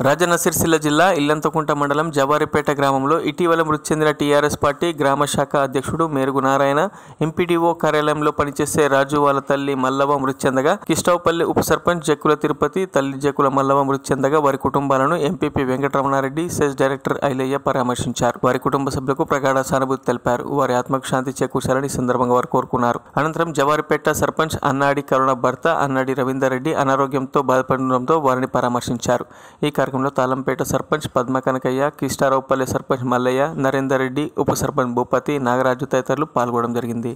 రాజన్న సిరిసిల్ల జిల్లా ఇల్లంతకుంట మండలం జవారిపేట గ్రామంలో ఇటీవల మృతి చెందిన టీఆర్ఎస్ పార్టీ గ్రామ శాఖ అధ్యక్షుడు మేరుగు నారాయణ, ఎంపీడీఓ కార్యాలయంలో పనిచేసే రాజు వాళ్ళ తల్లి మల్లవ మృతి చెందగా, కిష్టౌపల్లి ఉప సర్పంచ్ జక్కుల తిరుపతి, తల్లి జక్కుల మల్లవ మృతి చెందగా వారి కుటుంబాలను MPP Venkataramanareddy, cess director Ailaiah పరామర్శించారు. వారి కుటుంబ సభ్యులకు ప్రగాఢ సానుభూతి తెలిపారు. వారి ఆత్మకు శాంతి చేకూర్చాలని ఈ సందర్భంగా వారు కోరుకున్నారు. అనంతరం జవారిపేట సర్పంచ్ అన్నాడి కరుణ భర్త అన్నాడి రవీందర్ రెడ్డి అనారోగ్యంతో బాధపడడంతో వారిని పరామర్శించారు. ఈ కార్యక్రమంలో తాళంపేట సర్పంచ్ పద్మ కనకయ్య, కిష్టారావుపల్లి సర్పంచ్ మల్లయ్య, నరేందర్ రెడ్డి, ఉప సర్పంచ్ భూపతి, నాగరాజు తదితరులు పాల్గొనడం జరిగింది.